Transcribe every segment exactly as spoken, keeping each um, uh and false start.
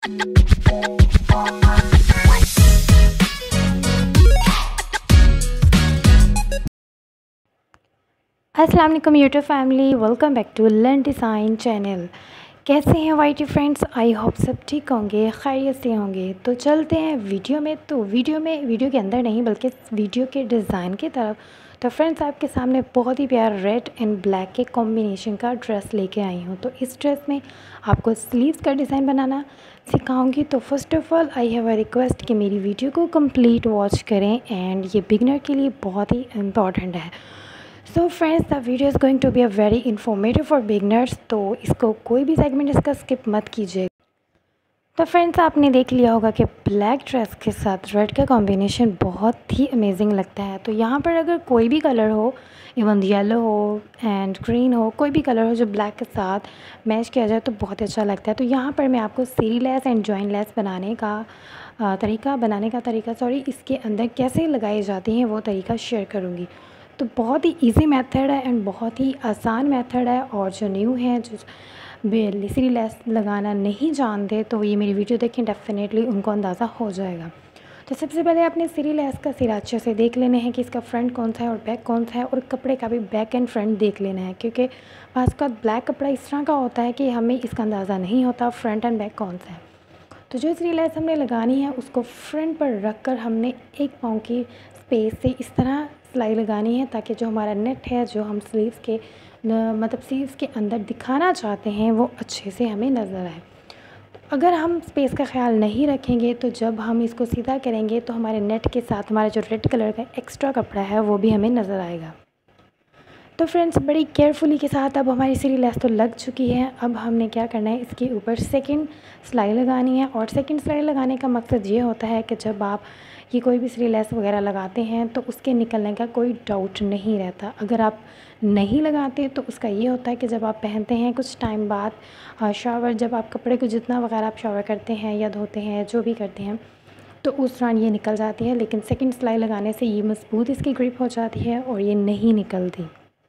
अस्सलाम वालेकुम YouTube family, welcome back to learn design channel. कैसे हैं वाइटी फ्रेंड्स? आई होप सब ठीक होंगे, खैरियत से होंगे। तो चलते हैं वीडियो में। तो वीडियो में वीडियो के अंदर नहीं बल्कि वीडियो के डिज़ाइन की तरफ। तो फ्रेंड्स आपके सामने बहुत ही प्यारा रेड एंड ब्लैक के कॉम्बिनेशन का ड्रेस लेके आई हूँ। तो इस ड्रेस में आपको स्लीव्स का डिज़ाइन बनाना सिखाऊंगी। तो first of all I have a request कि मेरी वीडियो को कंप्लीट वॉच करें एंड ये बिगनर के लिए बहुत ही इम्पॉर्टेंट है। So friends, the video is going to be a very informative for beginners. तो इसको कोई भी सेगमेंट इसका स्किप मत कीजिए। तो फ्रेंड्स आपने देख लिया होगा कि ब्लैक ड्रेस के साथ रेड का कॉम्बिनेशन बहुत ही अमेजिंग लगता है। तो यहाँ पर अगर कोई भी कलर हो, इवन येलो हो एंड ग्रीन हो, कोई भी कलर हो जो ब्लैक के साथ मैच किया जाए तो बहुत अच्छा लगता है। तो यहाँ पर मैं आपको सीरी लेस एंड जॉइन लेस बनाने का आ, तरीका बनाने का तरीका सॉरी इसके अंदर कैसे लगाई जाती हैं वो तरीका शेयर करूँगी। तो बहुत ही इजी मेथड है एंड बहुत ही आसान मेथड है। और जो न्यू है, जो सीरी लेस लगाना नहीं जानते, तो ये मेरी वीडियो देखें, डेफिनेटली उनको अंदाज़ा हो जाएगा। तो सबसे पहले आपने सीरी लेस का सिरा अच्छे से देख लेने हैं कि इसका फ्रंट कौन सा है और बैक कौन सा है, और कपड़े का भी बैक एंड फ्रंट देख लेना है, क्योंकि पास का ब्लैक कपड़ा इस तरह का होता है कि हमें इसका अंदाज़ा नहीं होता फ्रंट एंड बैक कौन सा है। तो जो सीरी लेस हमने लगानी है उसको फ्रंट पर रख कर हमने एक पाँव की स्पेस से इस तरह सिलाई लगानी है, ताकि जो हमारा नेट है, जो हम स्लीव्स के मतलब स्लीव्स के अंदर दिखाना चाहते हैं, वो अच्छे से हमें नज़र आए। तो अगर हम स्पेस का ख्याल नहीं रखेंगे तो जब हम इसको सीधा करेंगे तो हमारे नेट के साथ हमारा जो रेड कलर का एक्स्ट्रा कपड़ा है वो भी हमें नज़र आएगा। तो फ्रेंड्स बड़ी केयरफुली के साथ अब हमारी सीरी लेस तो लग चुकी है। अब हमने क्या करना है, इसके ऊपर सेकंड सिलाई लगानी है। और सेकंड सिलाई लगाने का मकसद ये होता है कि जब आप ये कोई भी सीरी लेस वगैरह लगाते हैं तो उसके निकलने का कोई डाउट नहीं रहता। अगर आप नहीं लगाते तो उसका ये होता है कि जब आप पहनते हैं कुछ टाइम बाद शावर, जब आप कपड़े को जितना वगैरह आप शावर करते हैं या धोते हैं, जो भी करते हैं, तो उस दौरान ये निकल जाती है। लेकिन सेकंड सिलाई लगाने से ये मजबूत इसकी ग्रिप हो जाती है और ये नहीं निकलती।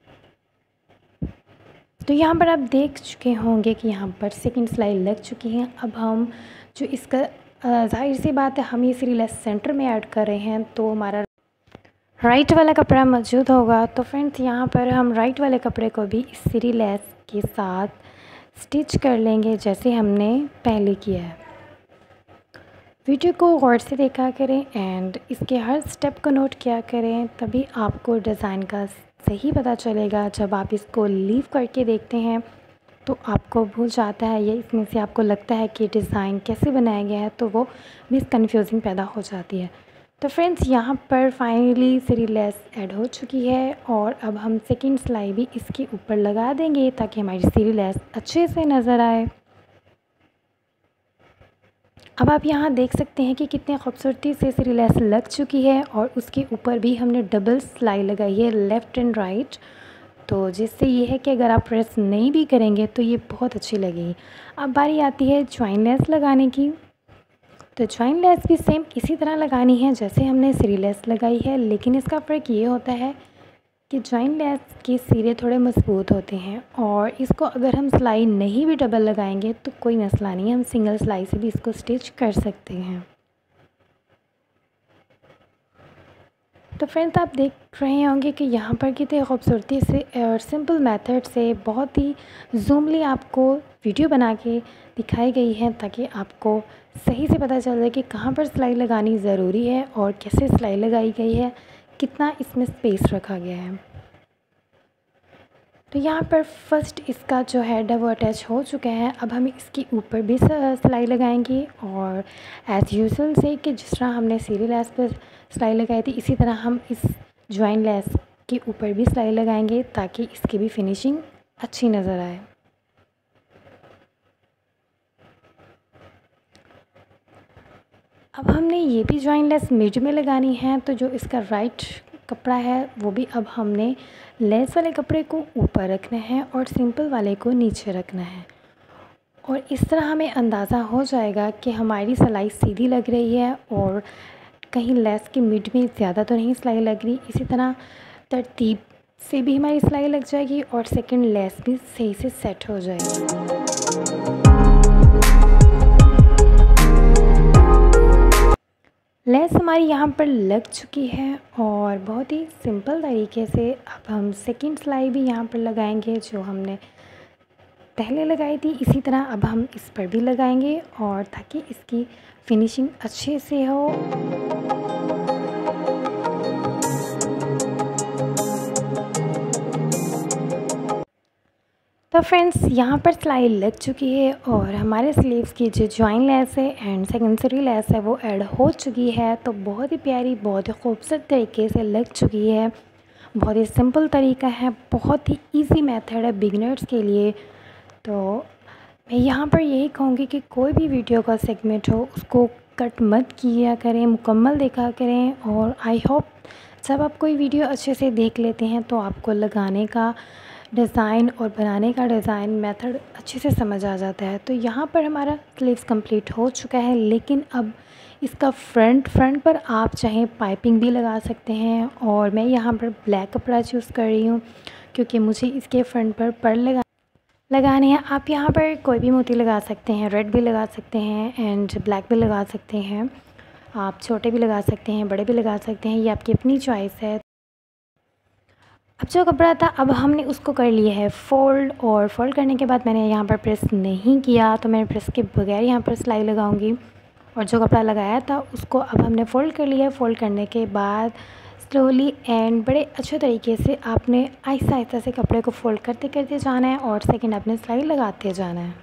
तो यहाँ पर आप देख चुके होंगे कि यहाँ पर सेकंड सिलाई लग चुकी है। अब हम जो इसका जाहिर सी बात है, हम ये सीरी लेस सेंटर में ऐड कर रहे हैं तो हमारा राइट वाला कपड़ा मौजूद होगा। तो फ्रेंड्स यहाँ पर हम राइट वाले कपड़े को भी इस सीरी लेस के साथ स्टिच कर लेंगे जैसे हमने पहले किया है। वीडियो को गौर से देखा करें एंड इसके हर स्टेप को नोट किया करें, तभी आपको डिज़ाइन का सही पता चलेगा। जब आप इसको लीव करके देखते हैं तो आपको भूल जाता है, या इसमें से आपको लगता है कि डिज़ाइन कैसे बनाया गया है, तो वो मिस कन्फ्यूजिंग पैदा हो जाती है। तो फ्रेंड्स यहाँ पर फाइनली सीरी लेस ऐड हो चुकी है और अब हम सेकंड सिलाई भी इसके ऊपर लगा देंगे ताकि हमारी सीरी लेस अच्छे से नज़र आए। अब आप यहाँ देख सकते हैं कि कितनी खूबसूरती से सीरी लेस लग चुकी है और उसके ऊपर भी हमने डबल सिलाई लगाई है लेफ़्ट एंड राइट। तो जिससे ये है कि अगर आप प्रेस नहीं भी करेंगे तो ये बहुत अच्छी लगेगी। अब बारी आती है ज्वाइन लेस लगाने की। तो ज्वाइन लेस भी सेम इसी तरह लगानी है जैसे हमने सीरी लेस लगाई है, लेकिन इसका फ़र्क ये होता है कि ज्वाइन लेस के सिरे थोड़े मजबूत होते हैं और इसको अगर हम सिलाई नहीं भी डबल लगाएंगे तो कोई मसला नहीं, हम सिंगल सिलाई से भी इसको स्टिच कर सकते हैं। तो फ्रेंड्स आप देख रहे होंगे कि यहाँ पर कितनी खूबसूरती से और सिंपल मेथड से बहुत ही जूमली आपको वीडियो बना के दिखाई गई है, ताकि आपको सही से पता चल जाए कि कहाँ पर सिलाई लगानी ज़रूरी है और कैसे सिलाई लगाई गई है, कितना इसमें स्पेस रखा गया है। तो यहाँ पर फर्स्ट इसका जो हेड है वो अटैच हो चुका है। अब हम इसके ऊपर भी सिलाई लगाएंगे और एज़ यूजुअल से कि जिस तरह हमने सीरी लेस पर सिलाई लगाई थी, इसी तरह हम इस ज्वाइन लेस के ऊपर भी सिलाई लगाएंगे ताकि इसकी भी फिनिशिंग अच्छी नज़र आए। अब हमने ये भी ज्वाइन लेस मिड में लगानी है। तो जो इसका राइट कपड़ा है वो भी अब हमने लेस वाले कपड़े को ऊपर रखना है और सिंपल वाले को नीचे रखना है, और इस तरह हमें अंदाज़ा हो जाएगा कि हमारी सिलाई सीधी लग रही है और कहीं लेस के मिड में ज़्यादा तो नहीं सिलाई लग रही। इसी तरह तरतीब से भी हमारी सिलाई लग जाएगी और सेकंड लेस भी सही से सेट हो जाएगी। हमारी यहाँ पर लग चुकी है और बहुत ही सिंपल तरीके से अब हम सेकंड सिलाई भी यहाँ पर लगाएंगे जो हमने पहले लगाई थी। इसी तरह अब हम इस पर भी लगाएंगे और ताकि इसकी फिनिशिंग अच्छे से हो। तो फ्रेंड्स यहाँ पर सिलाई लग चुकी है और हमारे स्लीव्स की जो जॉइन लेस है एंड सेकेंडरी लेस है वो ऐड हो चुकी है। तो बहुत ही प्यारी, बहुत ही खूबसूरत तरीके से लग चुकी है। बहुत ही सिंपल तरीका है, बहुत ही इजी मेथड है बिगिनर्स के लिए। तो मैं यहाँ पर यही कहूँगी कि कोई भी वीडियो का सेगमेंट हो उसको कट मत किया करें, मुकम्मल देखा करें। और आई होप जब आप कोई वीडियो अच्छे से देख लेते हैं तो आपको लगाने का डिज़ाइन और बनाने का डिज़ाइन मेथड अच्छे से समझ आ जाता है। तो यहाँ पर हमारा स्लीव्स कंप्लीट हो चुका है, लेकिन अब इसका फ्रंट फ्रंट पर आप चाहें पाइपिंग भी लगा सकते हैं। और मैं यहाँ पर ब्लैक कपड़ा चूज़ कर रही हूँ क्योंकि मुझे इसके फ्रंट पर पर्ल लगा लगाने हैं। आप यहाँ पर कोई भी मोती लगा सकते हैं, रेड भी लगा सकते हैं एंड ब्लैक भी लगा सकते हैं। आप छोटे भी लगा सकते हैं, बड़े भी लगा सकते हैं, ये आपकी अपनी चॉइस है। अब जो कपड़ा था अब हमने उसको कर लिया है फ़ोल्ड, और फ़ोल्ड करने के बाद मैंने यहाँ पर प्रेस नहीं किया, तो मैं प्रेस के बगैर यहाँ पर सिलाई लगाऊंगी। और जो कपड़ा लगाया था उसको अब हमने फ़ोल्ड कर लिया है। फ़ोल्ड करने के बाद स्लोली एंड बड़े अच्छे तरीके से आपने आहिस्ता आहिस्ता से कपड़े को फ़ोल्ड करते करते जाना है और सेकेंड आपने सिलाई लगाते जाना है।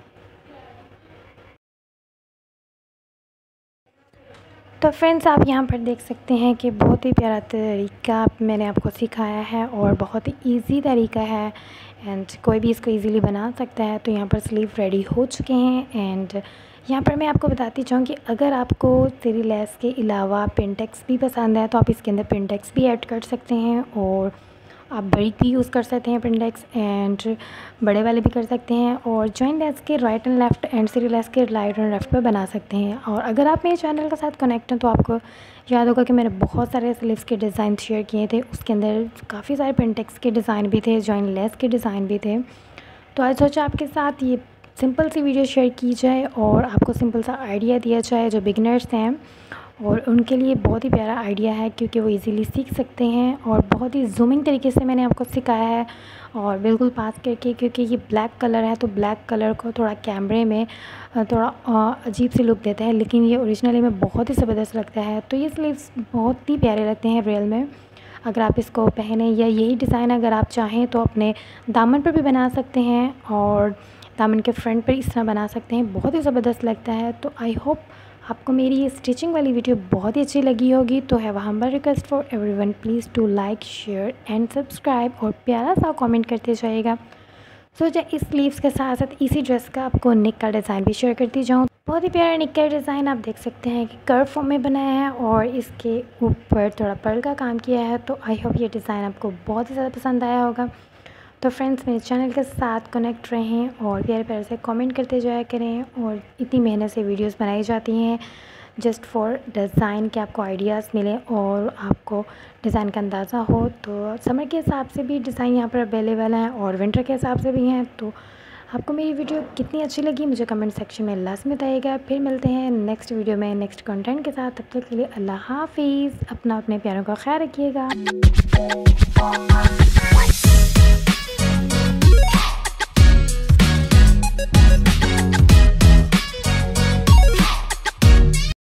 तो फ्रेंड्स आप यहाँ पर देख सकते हैं कि बहुत ही प्यारा तरीका मैंने आपको सिखाया है और बहुत ही इजी तरीका है एंड कोई भी इसको इजीली बना सकता है। तो यहाँ पर स्लीव रेडी हो चुके हैं एंड यहाँ पर मैं आपको बताती चाहूँ कि अगर आपको तेरी लेस के अलावा पिनटेक्स भी पसंद है तो आप इसके अंदर पिनटेक्स भी ऐड कर सकते हैं। और आप बड़ी भी यूज़ कर सकते हैं पिनटेक्स एंड बड़े वाले भी कर सकते हैं। और जॉइन लेस के राइट एंड लेफ़्ट एंड सीरी लेस के राइट एंड लेफ़्ट पे बना सकते हैं। और अगर आप मेरे चैनल के साथ कनेक्ट हैं तो आपको याद होगा कि मैंने बहुत सारे स्लीव्स के डिज़ाइन शेयर किए थे, उसके अंदर काफ़ी सारे पिनटेक्स के डिज़ाइन भी थे, जॉइन लेस के डिज़ाइन भी थे। तो आज सोचा आपके साथ ये सिंपल सी वीडियो शेयर की जाए और आपको सिंपल सा आइडिया दिया जाए जो बिगिनर्स हैं, और उनके लिए बहुत ही प्यारा आइडिया है क्योंकि वो इजीली सीख सकते हैं। और बहुत ही जूमिंग तरीके से मैंने आपको सिखाया है और बिल्कुल पास करके, क्योंकि ये ब्लैक कलर है तो ब्लैक कलर को थोड़ा कैमरे में थोड़ा अजीब सी लुक देता है, लेकिन ये ओरिजिनली में बहुत ही ज़बरदस्त लगता है। तो ये स्लीव्स बहुत ही प्यारे लगते हैं रियल में अगर आप इसको पहने, या यही डिज़ाइन अगर आप चाहें तो अपने दामन पर भी बना सकते हैं और दामन के फ्रंट पर इस तरह बना सकते हैं, बहुत ही ज़बरदस्त लगता है। तो आई होप आपको मेरी ये स्टिचिंग वाली वीडियो बहुत ही अच्छी लगी होगी। तो have a humble request for everyone, please to like share and subscribe और प्यारा सा कमेंट करते जाइएगा। सो so, इस स्लीव्स के साथ साथ इसी ड्रेस का आपको नेक का डिज़ाइन भी शेयर करती जाऊँ। बहुत ही प्यारा नेक का डिज़ाइन आप देख सकते हैं कि कर्व फॉर्म में बनाया है और इसके ऊपर थोड़ा पर्ल का काम किया है। तो आई होप ये डिज़ाइन आपको बहुत ही ज़्यादा पसंद आया होगा। तो फ्रेंड्स मेरे चैनल के साथ कनेक्ट रहें और प्यारे प्यारे से कमेंट करते जाया करें। और इतनी मेहनत से वीडियोस बनाई जाती हैं जस्ट फॉर डिज़ाइन के आपको आइडियाज़ मिले और आपको डिज़ाइन का अंदाज़ा हो। तो समर के हिसाब से भी डिज़ाइन यहाँ पर अवेलेबल हैं और विंटर के हिसाब से भी हैं। तो आपको मेरी वीडियो कितनी अच्छी लगी मुझे कमेंट सेक्शन में लाज़मी बताइएगा। फिर मिलते हैं नेक्स्ट वीडियो में नेक्स्ट कंटेंट के साथ। तब तक के लिए अल्लाह हाफिज़। अपना अपने प्यारों का ख्याल रखिएगा।